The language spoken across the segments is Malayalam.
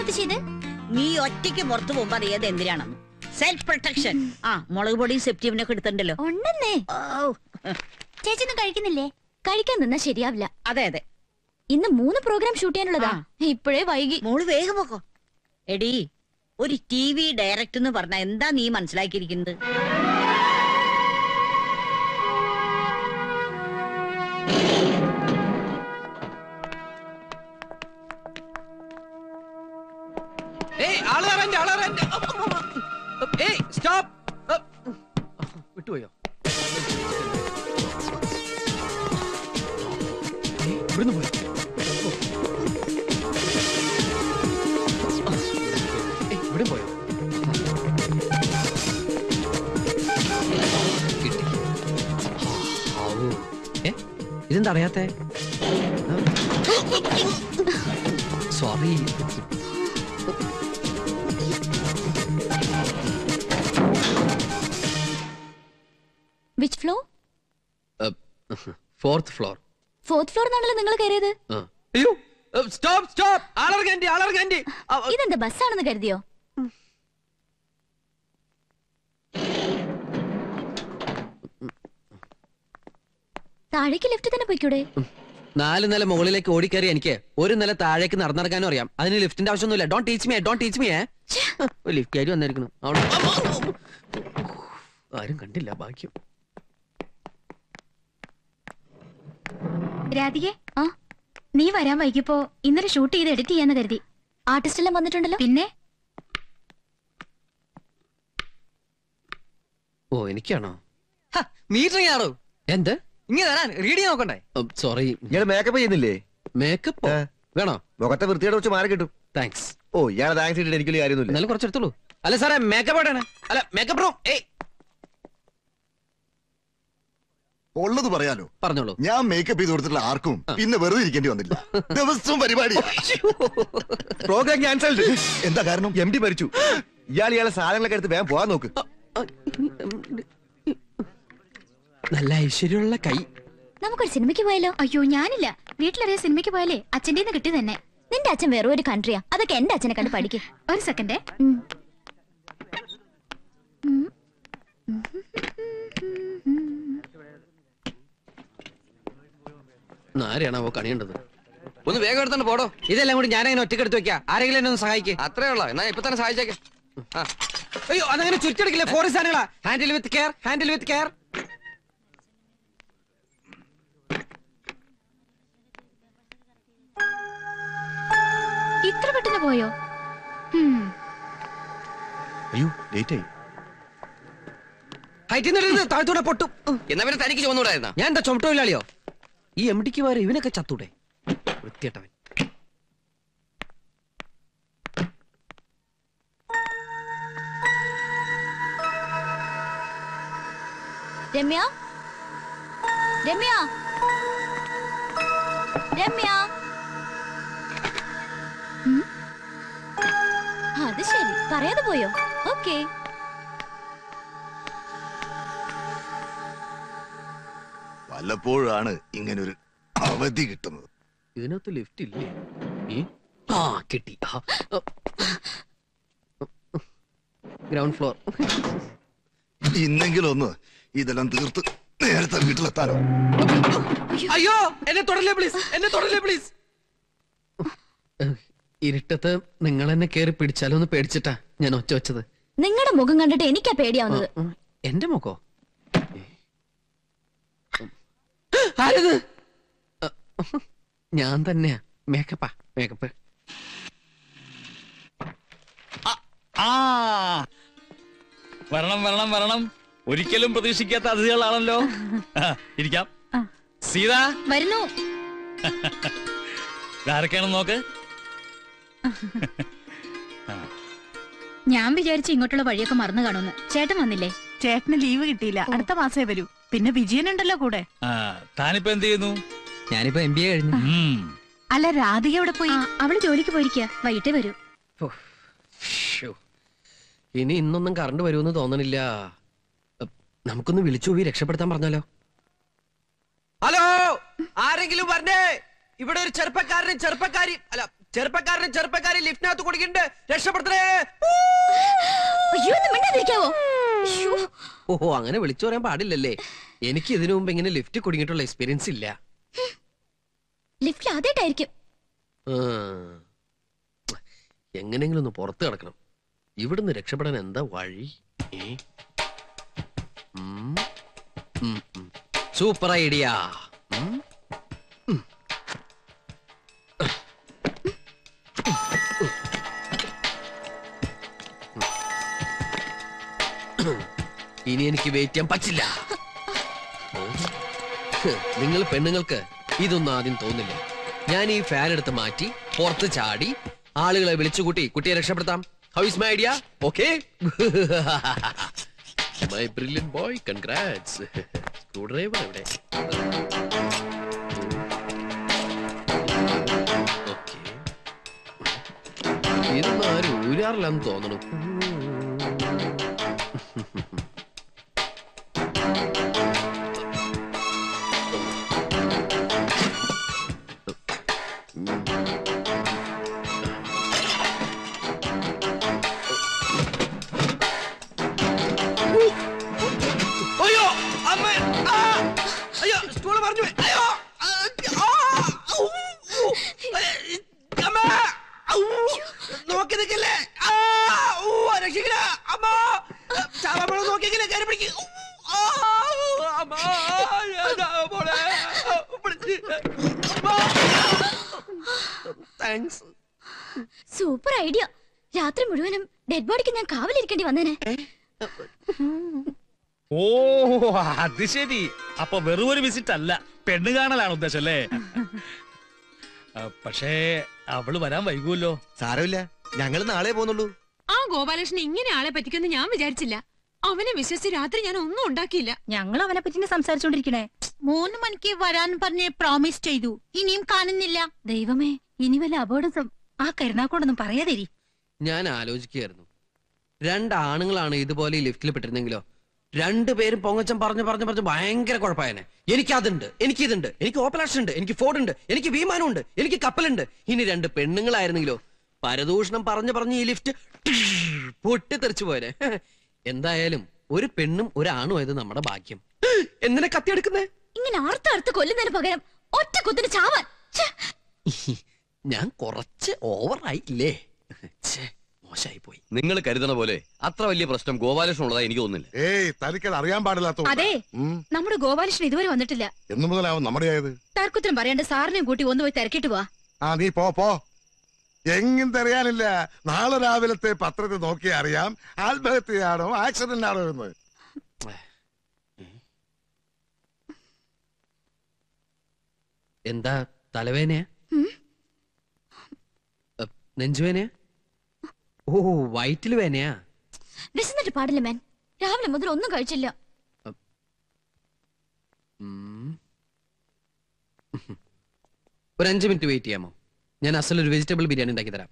എന്തെടുത്ത് ചെയ്ത്? നീ ഒറ്റയ്ക്ക് പുറത്തു പോകുമ്പോ അറിയാതെ എന്തിനാണെന്ന്. Self protection. ആ മുളക് പൊടിയും സെപ്റ്റീവിനൊക്കെ എടുത്തിട്ടുണ്ടല്ലോ. ഉണ്ടെന്നേ. ചേച്ചി ഒന്നും കഴിക്കുന്നില്ലേ? കഴിക്കാൻ നിന്നാ ശരിയാവില്ല. അതെ അതെ, ഇന്ന് 3 പ്രോഗ്രാം ഷൂട്ട് ചെയ്യാനുള്ളതാ. ഇപ്പോഴേ വൈകി. മോള് വേഗം പോക്കോ. എടി, ഒരു TV ഡയറക്ടർ എന്ന് പറഞ്ഞാ എന്താ നീ മനസ്സിലാക്കിയിരിക്കുന്നത്? വിട്ടുപോയോ? ഇവിടെ പോയോ? ഇതെന്താ അറിയാത്തെ? Sorry. Which floor? 4th floor. 4th floor എന്നാണല്ലോ നിങ്ങൾ കയറിയത്. അയ്യോ, സ്റ്റോപ്പ് സ്റ്റോപ്പ്. ആളർഗാൻഡി. ഇതെന്താ ബസ്സാണെന്ന് കരുതിയോ? താഴേക്ക് ലിഫ്റ്റ് തന്നെ പോയിക്കൂടെ? 4 നില മുകളിലേക്ക് ഓടിക്കയറി എനിക്ക് 1 നില താഴേക്ക് നടന്നിറങ്ങാനും അറിയാം. അതിന് ലിഫ്റ്റിന്റെ ആവശ്യമൊന്നുമില്ല. Don't teach me. ലിഫ്റ്റ് ആയി വന്നിരിക്കുന്നു. ആരും കണ്ടില്ല, ഭാഗ്യം. രാധികെ, നീ വരാൻ വൈകിപ്പോ ഇന്നലെ ഷൂട്ട് ചെയ്ത് എഡിറ്റ് ചെയ്യാന്ന് കരുതി. ആർട്ടിസ്റ്റ് എല്ലാം വന്നിട്ടുണ്ടല്ലോ. പിന്നെ ഓ, എനിക്കാണോ? മീറ്റിംഗ് ആണോ? എന്ത്? ഇങ്ങനെ തരാൻ റീഡ് ചെയ്യാൻ നോക്കണ്ടേ? സോറി. ഇയാള് മേക്കപ്പ് ചെയ്യുന്നില്ലേ? മേക്കപ്പ് വേണോ? മുഖത്തെ വൃത്തിയുടെ വെച്ച് മാറി കിട്ടും. താങ്ക്സ്. ഓ, ഇയാളെ താങ്ക്സ് ഇട്ടിട്ട് എനിക്കൊരു കാര്യമൊന്നുമില്ല. എന്നാലും കുറച്ചെടുത്തോളൂ. അല്ല സാറേ, മേക്കപ്പ് ആണ്. അല്ല, മേക്കപ്പ് റൂം. ഉള്ളത് പറയാലോ. പറഞ്ഞോളൂ. ഞാൻ മേക്കപ്പ് ചെയ്ത് കൊടുത്തിട്ടുള്ള ആർക്കും പിന്നെ വെറുതെ ഇരിക്കേണ്ടി വന്നില്ല. ദിവസവും പരിപാടി. Program cancelled. എന്താ കാരണം? MD മരിച്ചു. ഇയാളെ സാധനങ്ങളൊക്കെ എടുത്ത് വേഗം പോകാൻ നോക്ക്. നല്ല ഐശ്വര്യമുള്ള കൈ. നമുക്കൊരു സിനിമയ്ക്ക് പോയാലോ? അയ്യോ, ഞാനില്ല. വീട്ടിലറിയ സിനിമയ്ക്ക് പോയാലേ അച്ഛൻ്റെ കിട്ടി തന്നെ. നിന്റെ അച്ഛൻ വേറെ ഒരു കൺട്രിയാ. അതൊക്കെ എന്റെ അച്ഛനെ കണ്ട് പഠിക്കും. ഒരു സെക്കൻഡേ. ആരെയാണാവോ കണിയേണ്ടത്? ഒന്ന് വേഗം എടുത്തോണ്ട് പോടോ. ഇതെല്ലാം കൂടി ഞാനങ്ങനെ ഒറ്റയ്ക്ക് എടുത്ത് വെക്കാം. ആരെങ്കിലും എന്നെ ഒന്ന് സഹായിക്കേ. അത്രേ ഉള്ളൂ. എന്നാ ഇപ്പൊ തന്നെ സഹായിച്ചേക്കെ. അയ്യോ, അതങ്ങനെ ചുറ്റെടുക്കില്ലേ. ഫോറസ്റ്റ് സാധനങ്ങളാ. Handle with care. ഇത്ര പെട്ടെന്ന് പോയോ? അയ്യോ, ലേറ്റ് ആയി. ഹൈറ്റിൽ താഴ്ത്തൂടെ പൊട്ടും. എന്നാ പിന്നെ തനിക്ക് ചുമന്നൂടായിരുന്ന? ഞാൻ എന്താ ചുമട്ടില്ലാളിയോ? ഈ MDക്ക് വരെ ഇവനൊക്കെ ചത്തൂടെ? വൃത്തിയേട്ടവൻ. രമ്യ, അത് ശരി, പറയാതെ പോയോ? ഓക്കേ. വല്ലപ്പോഴാണ് ഇങ്ങനൊരു അവധി കിട്ടുന്നത്. ഇതിനകത്ത് ലിഫ്റ്റ് ഇല്ലേ? കിട്ടി. Ground floor. ഇന്നെങ്കിലും ഒന്ന് ഇതെല്ലാം തീർത്ത് നേരത്തെ വീട്ടിലെത്താനോ. അയ്യോ, എന്നെ തൊടല്ലേ പ്ലീസ്. ഇരുട്ടത്ത് നിങ്ങൾ എന്നെ കേറി പിടിച്ചാലോന്ന് പേടിച്ചിട്ടാ ഞാൻ ഒച്ച വെച്ചത്. നിങ്ങളുടെ മുഖം കണ്ടിട്ട് എനിക്കാ പേടിയാവുന്നത്. എന്റെ മുഖോ? ആരത്? ഞാൻ തന്നെയാ. മേക്കപ്പ്. വരണം. ഒരിക്കലും പ്രതീക്ഷിക്കാത്ത അതിഥികളാണല്ലോ. ഇരിക്കാം. സീത വരുന്നു. ആരൊക്കെയാണെന്ന് നോക്ക്. ഞാൻ വിചാരിച്ചു ഇങ്ങോട്ടുള്ള വഴിയൊക്കെ മറന്നു കാണുമെന്ന്. ചേട്ടൻ വന്നില്ലേ? ചേട്ടന് ലീവ് കിട്ടിയില്ല. അടുത്ത മാസേ വരൂ. പിന്നെ വിജയനുണ്ടല്ലോ കൂടെ. താനിപ്പോ എന്ത് ചെയ്യുന്നു? ഞാനിപ്പോ MBA കഴിഞ്ഞു. അല്ല, രാധിക എവിടെ പോയി? അവള് ജോലിക്ക് പോയിരിക്കുക. വൈകിട്ടേ വരൂ. ഇനി ഇന്നൊന്നും കറണ്ട് വരുമെന്ന് തോന്നണില്ല. നമുക്കൊന്ന് വിളിച്ചു പോയി രക്ഷപ്പെടുത്താൻ പറഞ്ഞാലോ? ഹലോ, ആരെങ്കിലും പറഞ്ഞേ? ഇവിടെ ഒരു ചെറുപ്പക്കാരനും ചെറുപ്പക്കാരി, അല്ല ചെറുപ്പക്കാരനെ ചെറുപ്പക്കാരി ലിഫ്റ്റിനകത്ത് കുടിക്കണ്ട്, രക്ഷപ്പെടുത്തണേ. അയ്യോ ഒന്ന് മിണ്ടാതിരിക്കാവോ? അയ്യോ. ഓഹോ, അങ്ങനെ വിളിച്ചു പറയാൻ പാടില്ലല്ലേ. എനിക്ക് ഇതിനു മുമ്പ് ഇങ്ങനെ ലിഫ്റ്റ് കുടുങ്ങിയിട്ടുള്ള എക്സ്പീരിയൻസ് ഇല്ല. ലിഫ്റ്റിൽ ആദ്യമായിട്ടായിരിക്കും. എങ്ങനെങ്കിലും ഒന്ന് പുറത്ത് കിടക്കണം. ഇവിടുന്ന് രക്ഷപ്പെടാൻ എന്താ വഴി? Super idea. ഇനി എനിക്ക് വെയിറ്റ് ചെയ്യാൻ പറ്റില്ല. നിങ്ങൾ പെണ്ണുങ്ങൾക്ക് ഇതൊന്നും ആദ്യം തോന്നില്ല. ഞാൻ ഈ ഫാൻ എടുത്ത് മാറ്റി പുറത്ത് ചാടി ആളുകളെ വിളിച്ചുകൂട്ടി കുട്ടിയെ രക്ഷപ്പെടുത്താം. How is my idea? Okay? My brilliant boy, congrats. Screwdriver എവിടെ? ഓക്കേ, ഇതൊന്നും ആരും ഊരാറില്ലെന്ന് തോന്നണു. Super idea. രാത്രി മുഴുവനും ഡെഡ് ബോഡിക്ക് ഞാൻ കാവലിരിക്കേണ്ടി വന്നേനെ. ഓ അത് ശരി. അപ്പൊ വെറും ഒരു വിസിറ്റ് അല്ല, പെണ്ണ് കാണലാണ് ഉദ്ദേശം അല്ലേ? പക്ഷേ അവള് വരാൻ വൈകുമല്ലോ. സാരമില്ല, ഞങ്ങൾ നാളെ പോകുന്നുള്ളൂ. ആ ഗോപാലകൃഷ്ണൻ ഇങ്ങനെ ആളെ പറ്റിക്കൊന്നും ഞാൻ വിചാരിച്ചില്ല. അവനെ വിശ്വസിച്ച് രാത്രി ഞാൻ ഒന്നും ഉണ്ടാക്കിയില്ല. ഞങ്ങൾ അവനെ പറ്റി സംസാരിച്ചോണ്ടിരിക്കണേ. 3 മണിക്ക് വരാൻ പറഞ്ഞ് പ്രോമിസ് ചെയ്തു, ഇനിയും കാണുന്നില്ല. ദൈവമേ, ഇനി വല്ല അപകടം ആ കരുനാക്കോടൊന്നും പറയാതിരി. ഞാൻ ആലോചിക്കുകയായിരുന്നു, 2 ആണുങ്ങളാണ് ഇതുപോലെ ഈ ലിഫ്റ്റിൽ പെട്ടിരുന്നെങ്കിലോ 2 പേരും പൊങ്ങച്ചം പറഞ്ഞു ഭയങ്കര കുഴപ്പമായനെ. എനിക്കതുണ്ട്, എനിക്കിതുണ്ട്, എനിക്ക് ഓപ്പറേഷൻ ഉണ്ട്, എനിക്ക് ഫോർഡ് ഉണ്ട്, എനിക്ക് വിമാനം ഉണ്ട്, എനിക്ക് കപ്പലുണ്ട്. ഇനി 2 പെണ്ണുങ്ങളായിരുന്നെങ്കിലോ പരദൂഷണം പറഞ്ഞ് ഈ ലിഫ്റ്റ് പൊട്ടിത്തെറിച്ചു പോയനെ. എന്തായാലും ഒരു പെണ്ണും ഒരാണും ആയത് നമ്മുടെ ഭാഗ്യം. എന്തിനാ കത്തിയെടുക്കുന്നേ? ഇങ്ങനെ ആർത്തടുത്ത് കൊല്ലുന്നതിന് പകരം ഒറ്റ കുത്തിന് ചാവാൻ. ഞാൻ കുറച്ച് ഓവറായില്ലേ? മോശമായി പോയി. നിങ്ങൾ കരുതണ പോലെ അത്ര വലിയ പ്രശ്നം ഗോപാലകൃഷ്ണൻ ഉള്ളതായി എനിക്ക് തോന്നുന്നില്ല. ഏയ്, തനിക്കത് അറിയാൻ പാടില്ലാത്ത. അതെ, നമ്മുടെ ഗോപാലകൃഷ്ണൻ ഇതുവരെ വന്നിട്ടില്ല. എന്നു മുതലാവും നമ്മുടെ ആയത്? തർക്കുത്തരം പറയാണ്ട് സാറിനെയും കൂട്ടി ഒന്ന് പോയി തിരക്കിട്ട് പോവാ. ആ, നീ പോ. എങ്ങും തെറിയാനില്ല. നാളെ രാവിലത്തെ പത്രത്തിൽ നോക്കി അറിയാം ആത്മഹത്യയാണോ ആക്സിഡന്റ് ആണോ എന്ന്. എന്താ തലവേനയാ? നെഞ്ചുവേനയാ? ഓ, വയറ്റിൽ വേനയാ? വിശന്നിട്ട് പാടില്ല മാൻ. രാവിലെ മുതൽ ഒന്നും കഴിച്ചില്ല. ഒരു 5 മിനിറ്റ് വെയിറ്റ് ചെയ്യാമോ? ഞാൻ അസലൊരു വെജിറ്റബിൾ ബിരിയാണി ഉണ്ടാക്കി തരാം.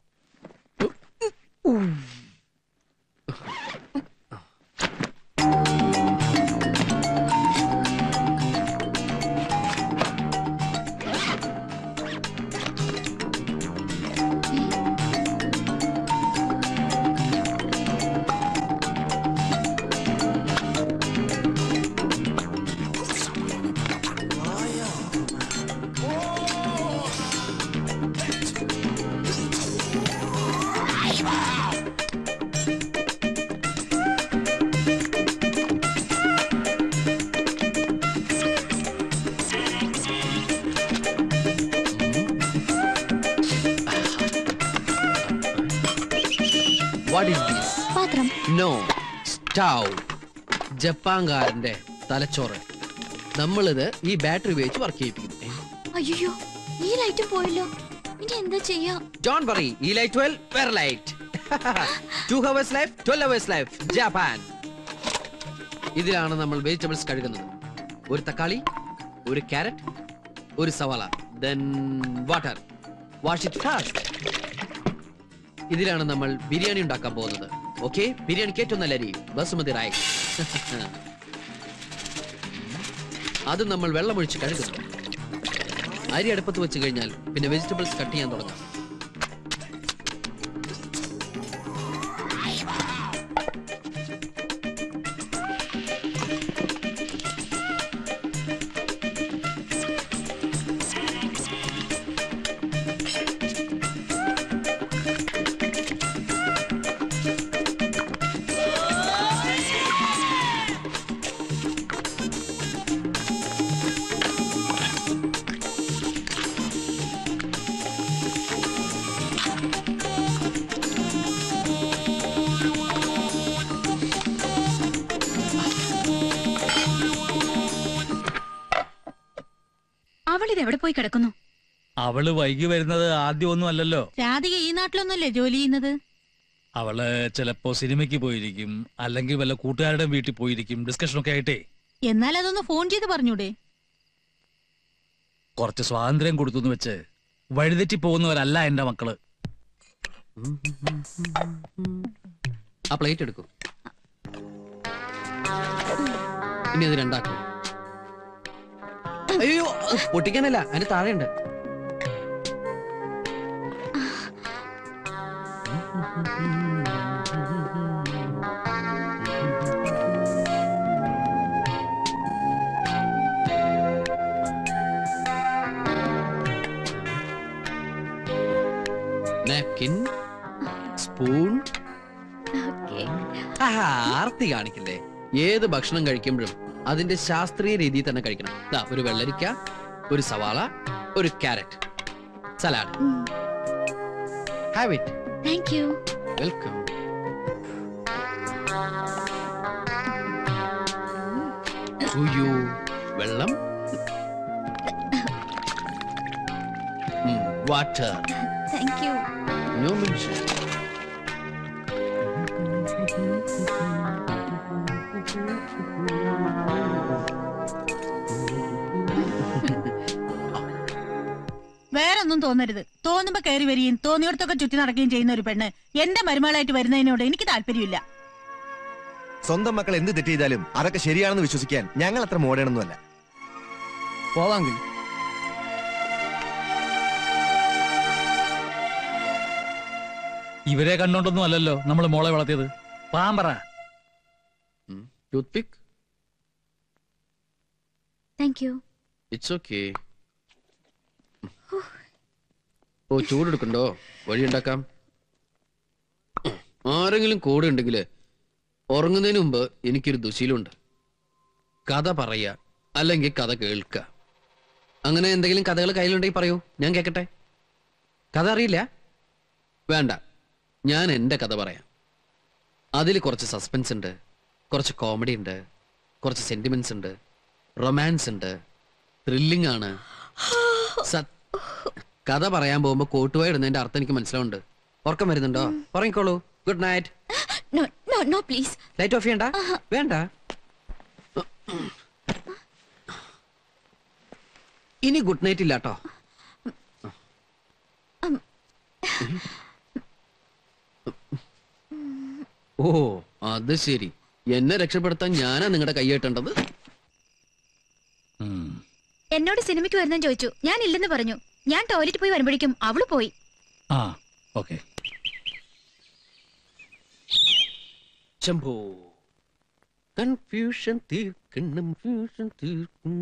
What is this? പാത്രം. No, stove. ജപ്പാൻകാരന്റെ തലച്ചോറ്. നമ്മളിത് ഈ ബാറ്ററി ഉപയോഗിച്ച് വർക്ക് ചെയ്യിപ്പിക്കുന്നു. അയ്യോ, ഈ ലൈറ്റും പോയല്ലോ. ഇനി എന്താ ചെയ്യാ? Don't worry, ഈ ലൈറ്റ് 12 വേറെ light. 2 hours life, 12 hours life. Japan. ഇതിലാണ് നമ്മൾ വെജിറ്റബിൾസ് കഴുകുന്നത്. ഒരു തക്കാളി, ഒരു ക്യാരറ്റ്, ഒരു സവാള, then water. Wash it fast. ഇതിലാണ് നമ്മൾ ബിരിയാണി ഉണ്ടാക്കാൻ പോകുന്നത്. ഓക്കെ, ബിരിയാണിക്ക് ഏറ്റവും നല്ല അരി ബസുമതി റൈസ്. അത് നമ്മൾ വെള്ളമൊഴിച്ച് കഴുകുന്നു. അരി അടുപ്പത്ത് വെച്ച് കഴിഞ്ഞാൽ പിന്നെ വെജിറ്റബിൾസ് കട്ട് ചെയ്യാൻ തുടങ്ങാം. അവളിത് എവിടെ പോയി കിടക്കുന്നു? അവള് വൈകി വരുന്നത് ആദ്യമൊന്നും അല്ലല്ലോ. രാധിക ഈ നാട്ടിലൊന്നുമല്ലേ ജോലി ചെയ്യുന്നത്? അവള് ചിലപ്പോ സിനിമയ്ക്ക് പോയിരിക്കും, അല്ലെങ്കിൽ വല്ല കൂട്ടുകാരുടെ വീട്ടിൽ പോയിരിക്കും, ഡിസ്കഷനൊക്കെ ആയിട്ടേ. എന്നാൽ അതൊന്ന് ഫോൺ ചെയ്ത് പറഞ്ഞൂടെ? കുറച്ച് സ്വാതന്ത്ര്യം കൊടുത്തു വെച്ച് വഴിതെറ്റി പോകുന്നവരല്ല എന്റെ മക്കള്. ആ പ്ലേറ്റ് എടുക്കും. ഇനി അത് രണ്ടാക്കും. അയ്യോ, പൊട്ടിക്കാനല്ല, അതിന് താഴെയുണ്ട്. Napkin, spoon. ആർത്തി കാണിക്കില്ലേ? ഏത് ഭക്ഷണം കഴിക്കുമ്പോഴും അതിന്റെ ശാസ്ത്രീയ രീതിയിൽ തന്നെ കഴിക്കണം. ഒരു വെള്ളരിക്ക, ഒരു സവാള, ഒരു carrot, salad. Have it. Thank you. Welcome. വെള്ളം, water. Thank you. No mention. വേറൊന്നും തോന്നരുത്. തോന്നുമ്പോ കയറി വരികയും തോന്നിയോടത്തൊക്കെ ചുറ്റി നടക്കുകയും ചെയ്യുന്ന ഒരു പെണ്ണ് എന്റെ മരുമകളായിട്ട് വരുന്നതിനോട് എനിക്ക് താല്പര്യമില്ല. സ്വന്തം മക്കൾ എന്ത് തെറ്റ് ചെയ്താലും അതൊക്കെ ശരിയാണെന്ന് വിശ്വസിക്കാൻ ഞങ്ങൾ അത്ര മോഡേണൊന്നുമല്ല. പോവാങ്കിൽ ഇവരെ കണ്ടോണ്ടൊന്നും അല്ലല്ലോ നമ്മൾ മോളെ വളർത്തിയത്. പാമ്പറ. Toothpick. Thank you. It's okay. ഓ, ചൂടെടുക്കണ്ടോ? വഴിയുണ്ടാക്കാം. ആരെങ്കിലും കൂടെ ഉണ്ടെങ്കിൽ ഉറങ്ങുന്നതിന് മുമ്പ് എനിക്കൊരു ദുശീലമുണ്ട്. കഥ പറയുക, അല്ലെങ്കിൽ കഥ കേൾക്കുക. അങ്ങനെ എന്തെങ്കിലും കഥകൾ കയ്യിലുണ്ടെങ്കിൽ പറയൂ, ഞാൻ കേൾക്കട്ടെ. കഥ അറിയില്ല? വേണ്ട, ഞാൻ എൻ്റെ കഥ പറയാം. അതിൽ കുറച്ച് സസ്പെൻസ് ഉണ്ട്, കുറച്ച് കോമഡി ഉണ്ട്, കുറച്ച് സെന്റിമെന്റ്സ് ഉണ്ട്, റൊമാൻസ് ഉണ്ട്, ത്രില്ലിംഗ് ആണ്. കഥ പറയാൻ പോകുമ്പോ കോട്ടുവായി ഇടുന്നതിന്റെ അർത്ഥം എനിക്ക് മനസ്സിലാവുണ്ട്. ഉറക്കം വരുന്നുണ്ടോ? ഉറങ്ങിക്കോളൂ. Good night. No please. Light off ചെയ്യണ്ട. വേണ്ട. ഇനി ഗുഡ് നൈറ്റ് ഇല്ലാട്ടോ. ഓ, അത് ശരി. എന്നെ രക്ഷപ്പെടുത്താൻ ഞാനാ നിങ്ങളുടെ കൈ കെട്ടേണ്ടത്. എന്നോട് സിനിമയ്ക്ക് വരുന്നെന്ന് ചോദിച്ചു. ഞാൻ ഇല്ലെന്ന് പറഞ്ഞു. ഞാൻ ടോയ്ലറ്റ് പോയി വരുമ്പോഴേക്കും അവള് പോയി. ഓക്കേ. ശംഭോ, കൺഫ്യൂഷൻ തീർക്കണം, ഫ്യൂഷൻ തീർക്കും.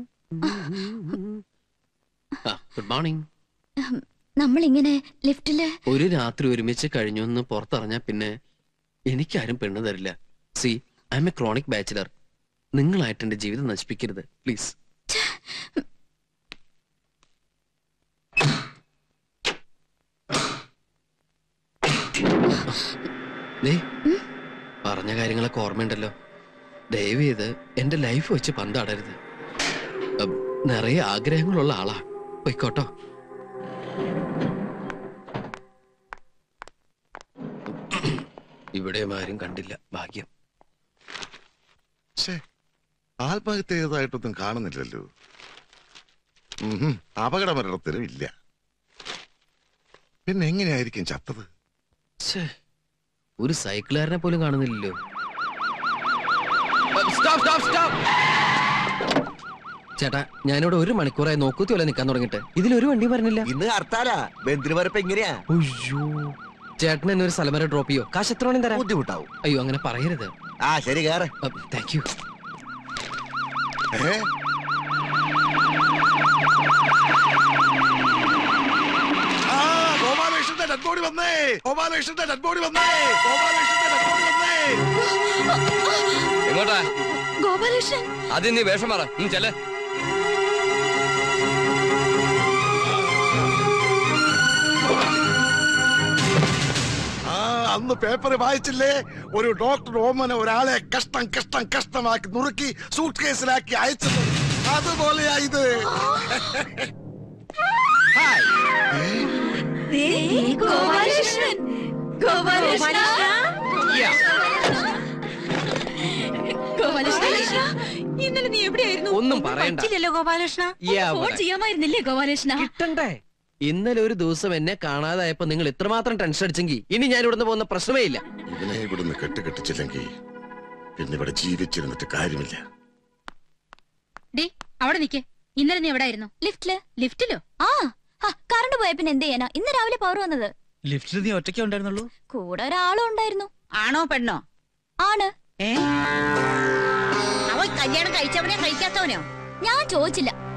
Good morning. നമ്മളിങ്ങനെ ലിഫ്റ്റില് ഒരു രാത്രി ഒരുമിച്ച് കഴിഞ്ഞു എന്ന് പുറത്തിറങ്ങാ പിന്നെ എനിക്കാരും പെണ്ണ് തരില്ല. See, I am a chronic bachelor. നിങ്ങളായിട്ട് എന്റെ ജീവിതം നശിപ്പിക്കരുത് പ്ലീസ്. പറഞ്ഞ കാര്യങ്ങളൊക്കെ ഓർമ്മയുണ്ടല്ലോ. ദയവ് ചെയ്ത് എന്റെ ലൈഫ് വെച്ച് പന്താടരുത്. നിറയെ ആഗ്രഹങ്ങളുള്ള ആളാ. പോയിക്കോട്ടോ. ഇവിടെ ആരും കണ്ടില്ല. ഭാഗ്യം. ആത്മഹത്യ ചെയ്തതായിട്ടൊന്നും കാണുന്നില്ലല്ലോ. അപകട മരണത്തിനും ഇല്ല. പിന്നെ എങ്ങനെയായിരിക്കും ചത്തത്? ഒരു സൈക്കിളുകാരനെ പോലും കാണുന്നില്ലല്ലോ. ചേട്ടാ, ഞാനിവിടെ 1 മണിക്കൂറായി നോക്കൂത്തി പോലെ നിൽക്കാൻ തുടങ്ങിട്ട്. ഇതിലൊരു വണ്ടി പറഞ്ഞില്ല. ഇന്ന് ഹർത്താലാ. ബന്ധിരവരപ്പ് എങ്ങനെയാ? അയ്യോ, ചേട്ടൻ എന്നെ ഒരു സ്ഥലം വരെ ഡ്രോപ്പ് ചെയ്യോ? കാശ് എത്ര വേണം തരാം? ബുദ്ധിമുട്ടാവും. അയ്യോ, അങ്ങനെ പറയരുത്. ശരി, കേറ്. Thank you. ഗോപാലകൃഷ്ണന്റെ ഡെഡ് ബോഡി വന്നേ. ഗോപാലകൃഷ്ണന്റെ ഡെഡ് ബോഡി വന്നേ. ഗോപാലകൃഷ്ണന്റെ ഡെഡ് ബോഡി വന്നേ. എങ്ങോട്ടാ? ഗോപാലകൃഷ്ണൻ. ആദ്യം നീ വേഷം മാറ. ചെല്ലേ. അന്ന് പേപ്പർ വായിച്ചില്ലേ? ഒരു ഡോക്ടർ ഓമന ഒരാളെ കഷ്ടമാക്കി നുറുക്കി സൂട്ട് കേസിലാക്കി അയച്ചത്. ആ അതുപോലെയാ ഇത്. ഇന്നലെ നീ എവിടെയായിരുന്നു? ഒന്നും പറയണ്ട. പറ്റില്ലല്ലോ ഗോപാലകൃഷ്ണ. ഫോൺ ചെയ്യാമായിരുന്നില്ലേ ഗോപാലകൃഷ്ണ? കിട്ടണ്ടേ? ഇന്നലെ ഒരു ദിവസം എന്നെ കാണാതായപ്പോ നിങ്ങൾ ഇത്രമാത്രം ടെൻഷൻ അടിച്ചെങ്കിൽ ഇനി ഞാൻ ഇവിടുന്ന് പോകുന്ന പ്രശ്നമേ ഇല്ല. ഇവനെ ഇവിടുന്ന് കെട്ടിച്ചില്ലെങ്കിൽ പിന്നെ ഇവിടെ ജീവിച്ചിരുന്നിട്ട് കാര്യമില്ല. ഡേ അവിടെ നിക്കേ. ഇന്നലെ നീ എവിടായിരുന്നു? ലിഫ്റ്റില്. ലിഫ്റ്റിലോ? ആ കറണ്ട് പോയ പിന്നെ എന്ത് ചെയ്യാനാ? ഇന്ന് രാവിലെ പവർ വന്നത്. ലിഫ്റ്റിൽ നീ ഒറ്റയ്ക്കേ ഉണ്ടായിരുന്നുള്ളൂ? കൂടെ ഒരാളും ഉണ്ടായിരുന്നു. ആണോ പെണ്ണോ? ആണ്. അവൻ കല്യാണം കഴിച്ചവനെ കഴിക്കാത്തവനോ? ഞാൻ ചോദിച്ചില്ല.